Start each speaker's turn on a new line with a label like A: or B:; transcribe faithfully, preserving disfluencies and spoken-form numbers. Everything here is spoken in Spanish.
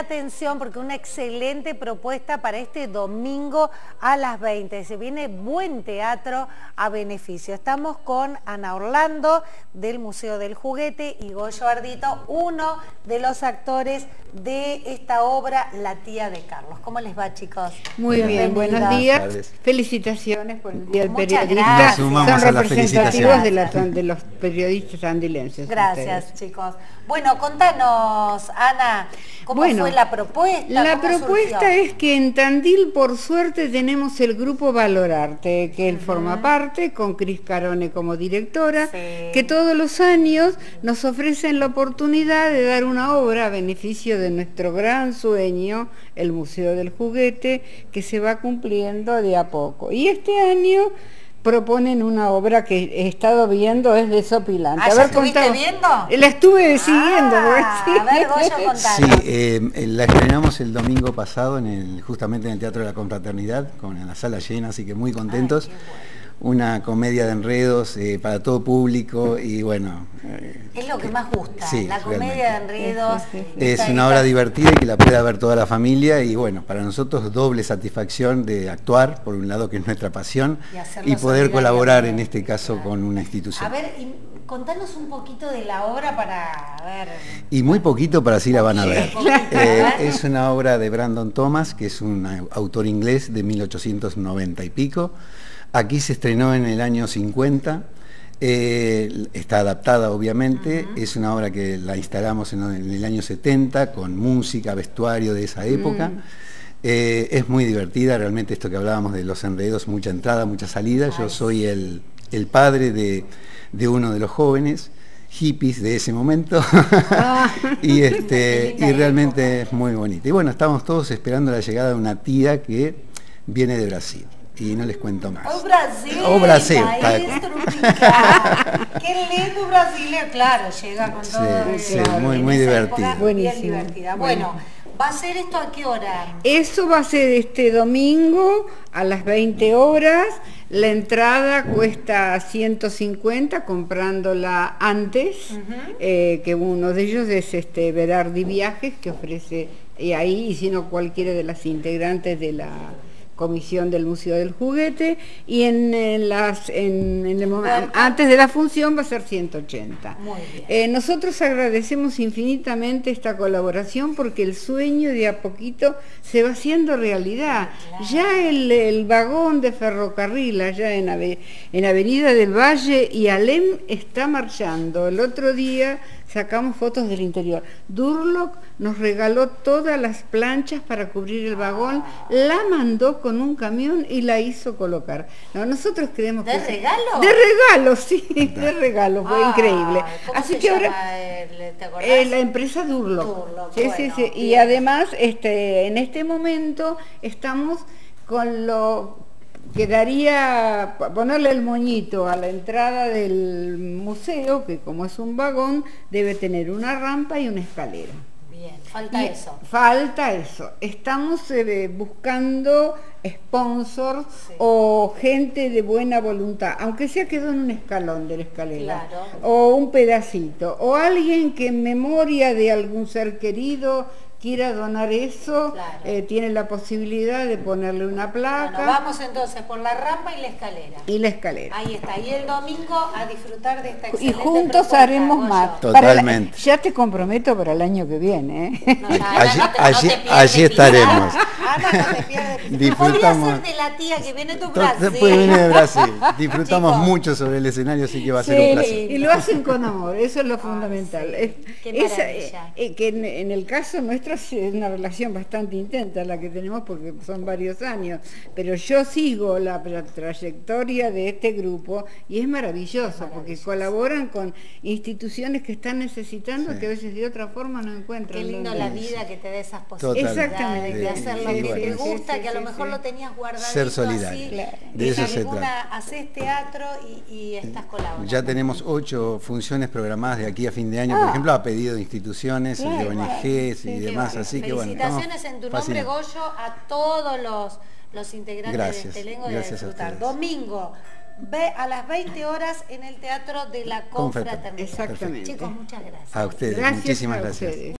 A: Atención, porque una excelente propuesta para este domingo a las veinte. Se viene buen teatro a beneficio. Estamos con Ana Orlando del Museo del Juguete y Goyo Ardito, uno de los actores de esta obra, La tía de Carlos. ¿Cómo les va, chicos?
B: Muy bien, buenos días. Felicitaciones por el Día del
A: Muchas
B: Periodista.
A: gracias.
B: Son representativos de, la, de los periodistas andilenses.
A: Gracias,
B: ustedes.
A: chicos. Bueno, contanos, Ana, ¿cómo
B: bueno,
A: fue la propuesta?
B: La propuesta surgió? Es que en Tandil, por suerte, tenemos el grupo Valorarte, que él uh-huh. forma parte, con Cris Carone como directora, sí. que todos los años nos ofrecen la oportunidad de dar una obra a beneficio de nuestro gran sueño, el Museo del Juguete, que se va cumpliendo de a poco. Y este año proponen una obra que he estado viendo, es desopilante.
A: ¿Ah,
B: a
A: ya
B: ver,
A: estuviste
B: contamos.
A: viendo?
B: La estuve siguiendo.
A: Ah, sí. A ver, Goyo, contanos.
C: Sí, eh, la estrenamos el domingo pasado, en el, justamente en el Teatro de la Confraternidad, con la sala llena, así que muy contentos. Ay, bueno. Una comedia de enredos eh, para todo público y bueno... Eh,
A: es lo que más gusta,
C: sí,
A: la comedia
C: realmente.
A: de enredos.
B: Sí, sí,
C: sí. Es una obra divertida y que la pueda ver toda la familia y bueno, para nosotros doble satisfacción de actuar, por un lado que es nuestra pasión, y, y poder colaborar en este caso claro. con una institución.
A: A ver, y contanos un poquito de la obra para ver...
C: Y muy poquito para así la van a ver. Eh, es una obra de Brandon Thomas, que es un autor inglés de mil ochocientos noventa y pico. Aquí se estrenó en el año cincuenta, eh, está adaptada obviamente, uh-huh. es una obra que la instalamos en, en el año setenta con música, vestuario de esa época. Uh-huh. eh, es muy divertida, realmente esto que hablábamos de los enredos, mucha entrada, mucha salida. Ay, Yo soy el, el padre de, de uno de los jóvenes hippies de ese momento ah. y, este, y realmente es muy bonita. Y bueno, estamos todos esperando la llegada de una tía que viene de Brasil. Y no les cuento más.
A: ¡Oh, Brasil!
C: ¡Oh, Brasil!
A: ¡Qué lindo Brasil! Claro, llega con todo.
C: Sí, sí, muy, muy divertido.
A: Buenísimo. Divertida. Bueno, ¿va a ser esto a qué hora?
B: Eso va a ser este domingo a las veinte horas. La entrada cuesta ciento cincuenta comprándola antes, uh-huh. eh, que uno de ellos es este Berardi Viajes, que ofrece y ahí, y si no cualquiera de las integrantes de la comisión del Museo del Juguete, y en, en las en, en el momento, antes de la función va a ser ciento ochenta.
A: Muy bien.
B: Eh, nosotros agradecemos infinitamente esta colaboración porque el sueño de a poquito se va haciendo realidad. Claro. Ya el, el vagón de ferrocarril allá en, Ave, en Avenida del Valle y Alem está marchando. El otro día sacamos fotos del interior. Durlock nos regaló todas las planchas para cubrir el vagón, la mandó con un camión y la hizo colocar. No, nosotros creemos
A: ¿De
B: que...
A: regalo?
B: De regalo, sí, de regalo, fue ah, increíble.
A: ¿Cómo
B: Así
A: se
B: que
A: llama
B: ahora
A: el, ¿te acordás?
B: Eh, la empresa Durlock.
A: Durlock,
B: sí,
A: bueno,
B: sí, sí. Y además, este, en este momento estamos con lo... Quedaría ponerle el moñito a la entrada del museo, que como es un vagón, debe tener una rampa y una escalera.
A: Bien, falta
B: y
A: eso.
B: Falta eso. Estamos eh, buscando sponsors sí. o gente de buena voluntad, aunque sea quedó en un escalón de la escalera,
A: claro.
B: o un pedacito, o alguien que en memoria de algún ser querido quiera donar eso, claro. eh, tiene la posibilidad de ponerle una placa.
A: Bueno, vamos entonces por la rampa y la escalera.
B: Y la escalera.
A: Ahí está. Y el domingo a disfrutar de esta excelente
B: Y juntos
A: propuesta,
B: haremos
A: Goyo.
B: más.
C: Totalmente.
B: La, ya te comprometo para el año que viene. ¿eh?
A: No, no,
C: allí
A: no te,
C: allí,
A: no te
C: allí estaremos.
A: Ana, no te pierdes.
C: Disfrutamos.
A: Podría ser de la tía que viene de Brasil.
C: Después viene de Brasil. Disfrutamos Chicos. mucho sobre el escenario, así que va a ser
B: sí,
C: un placer.
B: Y lo hacen con amor, eso es lo fundamental.
A: Oh, sí.
B: es,
A: Qué
B: esa, eh, que en, en el caso nuestro es una relación bastante intensa la que tenemos porque son varios años, pero yo sigo la, la trayectoria de este grupo y es maravilloso, maravilloso porque colaboran con instituciones que están necesitando sí. que a veces de otra forma no encuentran.
A: Qué lindo la vida que te dé esas
B: posibilidades. Exactamente.
A: De hacer lo
C: sí,
A: que
C: bueno.
A: te gusta,
B: sí,
A: que a lo
B: sí,
A: mejor
B: sí.
A: lo tenías guardadito.
C: Ser solidario.
A: Así,
B: claro.
C: De eso se trata.
A: Haces teatro y, y estás colaborando.
C: Ya tenemos ocho funciones programadas de aquí a fin de año, ah. por ejemplo, a pedido de instituciones, claro, de O N Ges claro. sí, y demás, bueno. así que bueno.
A: Felicitaciones en tu nombre, Goyo, a todos los, los integrantes
C: gracias,
A: de este elenco de
C: disfrutar.
A: Domingo, ve a las veinte horas en el Teatro de la Confraternidad.
B: Exactamente.
A: Chicos, muchas gracias.
C: A ustedes,
B: gracias
C: muchísimas
B: a
C: gracias.
B: Ustedes.